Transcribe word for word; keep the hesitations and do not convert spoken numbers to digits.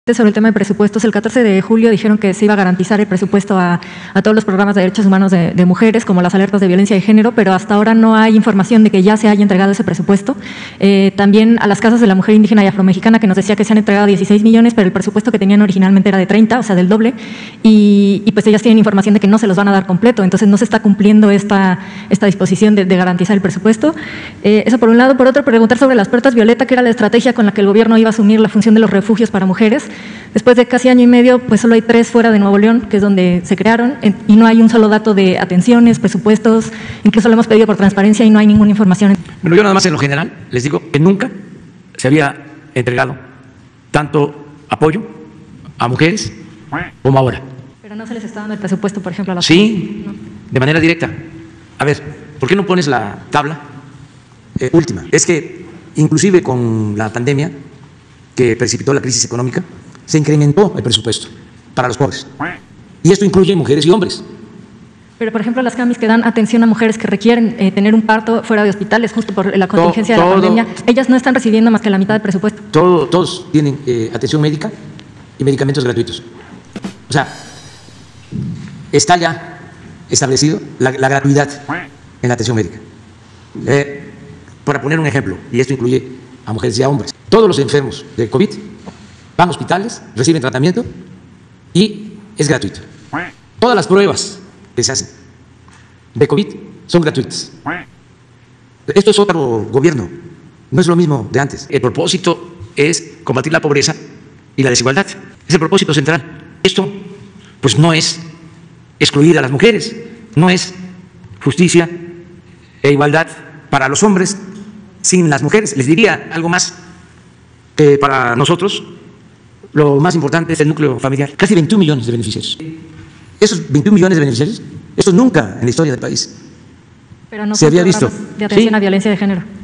Sobre el tema de presupuestos, el catorce de julio dijeron que se iba a garantizar el presupuesto a, a todos los programas de derechos humanos de, de mujeres, como las alertas de violencia de género, pero hasta ahora no hay información de que ya se haya entregado ese presupuesto. Eh, también a las casas de la mujer indígena y afromexicana, que nos decía que se han entregado dieciséis millones, pero el presupuesto que tenían originalmente era de treinta, o sea, del doble, y, y pues ellas tienen información de que no se los van a dar completo, entonces no se está cumpliendo esta, esta disposición de, de garantizar el presupuesto. Eh, eso por un lado. Por otro, preguntar sobre las puertas violeta, que era la estrategia con la que el gobierno iba a asumir la función de los refugios para mujeres. Después de casi año y medio, pues solo hay tres fuera de Nuevo León, que es donde se crearon, y no hay un solo dato de atenciones, presupuestos, incluso lo hemos pedido por transparencia y no hay ninguna información. Bueno, yo nada más en lo general les digo que nunca se había entregado tanto apoyo a mujeres como ahora. Pero no se les está dando el presupuesto, por ejemplo, a las Sí, no. de manera directa. A ver, ¿por qué no pones la tabla eh, última? Es que inclusive con la pandemia que precipitó la crisis económica, se incrementó el presupuesto para los pobres. Y esto incluye mujeres y hombres. Pero, por ejemplo, las CAMIS que dan atención a mujeres que requieren eh, tener un parto fuera de hospitales, justo por la contingencia todo, de la pandemia, ellas no están recibiendo más que la mitad del presupuesto. Todo, todos tienen eh, atención médica y medicamentos gratuitos. O sea, está ya establecido la, la gratuidad en la atención médica. Eh, para poner un ejemplo, y esto incluye a mujeres y a hombres. Todos los enfermos de COVID van a hospitales, reciben tratamiento y es gratuito. Todas las pruebas que se hacen de COVID son gratuitas. Esto es otro gobierno, no es lo mismo de antes. El propósito es combatir la pobreza y la desigualdad. Es el propósito central. Esto pues no es excluir a las mujeres, no es justicia e igualdad para los hombres sin las mujeres. Les diría algo más, que para nosotros lo más importante es el núcleo familiar. Casi veintiún millones de beneficiarios. Esos veintiún millones de beneficiarios, esto nunca en la historia del país Pero no se había visto. De atención ¿Sí? a violencia de género.